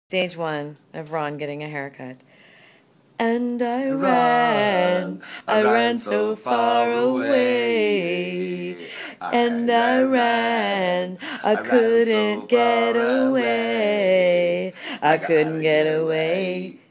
Stage one of Ron getting a haircut. And I ran so far away. And I ran, I couldn't get away. I couldn't get away.